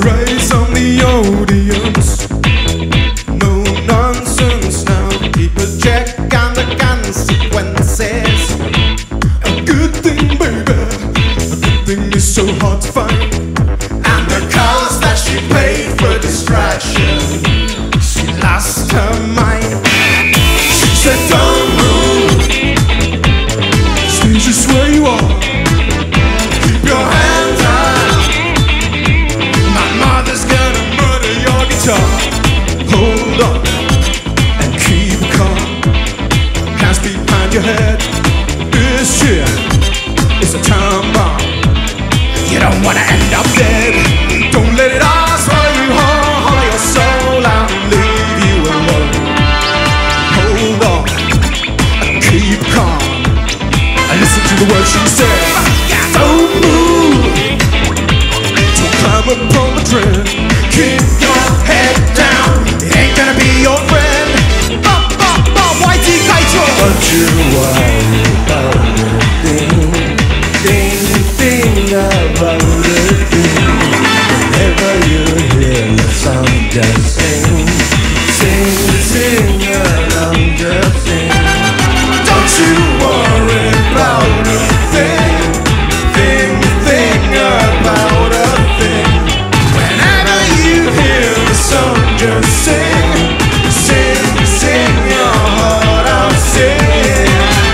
raise on the audience. No nonsense now. Keep a check on the consequences. A good thing, baby. A good thing is so hard to find. And the cost that she paid for distraction. She lost her mind. She said, don't move. Stay just where you are. Keep your hands up. My mother's gonna murder your guitar. Hold on and keep calm. Hands behind your head. This year is a time bomb. You don't wanna end up dead. Don't let it all swallow you whole. Hollow your soul out and leave you alone. Hold on and keep calm. And listen to the words she said. Don't move. Don't climb upon the trend. Keep your head down. It ain't gonna be your friend. Whitey Kaito. Don't you worry about a thing. Think about a thing. Whenever you hear the song, just sing. Sing along, just sing. Don't you worry about a thing. Think about a thing. Whenever you hear the song, just sing. Sing your heart out, sing.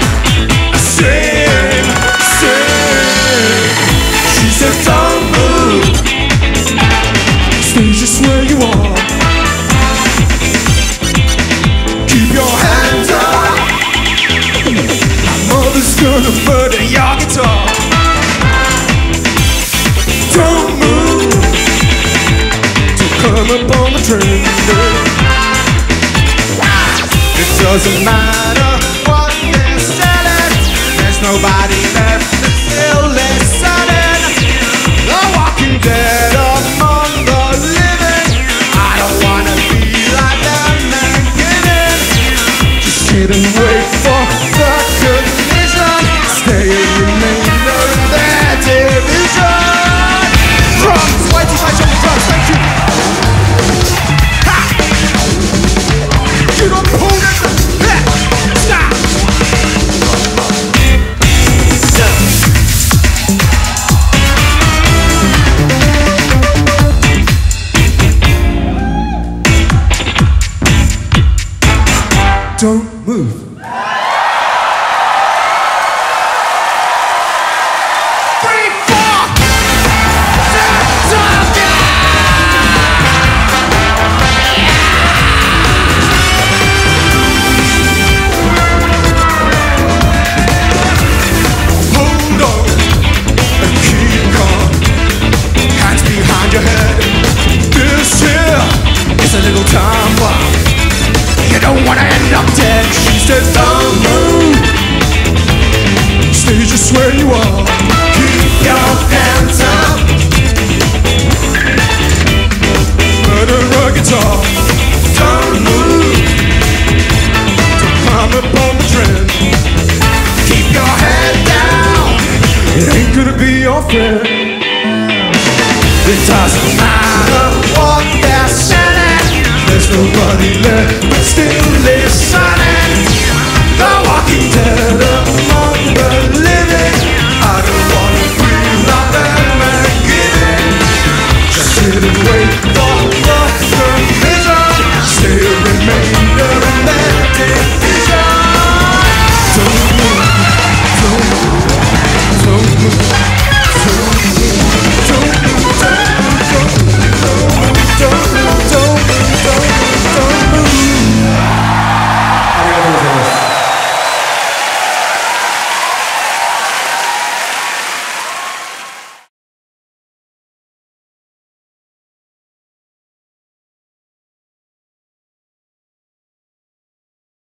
Sing. She said don't move. Stay just where you are. Keep your hands up. My mother's gonna murder your guitar. Don't move. Don't come up on the train. It doesn't matter what they're selling. There's nobody left to still listening. The walking dead among the living. I don't wanna be like that man giving. Just sit and wait for the collision. Stay in the remainder of their division. Drums, Whitey Kaito on the drums, thank you. Ha! Get on the hold it. Stop. Don't move. Where you are, keep your hands up. Murder a guitar. Don't move. Don't climb up on the trend. Keep your head down. It ain't gonna be your friend. It doesn't matter what they're selling. There's nobody left but still listening.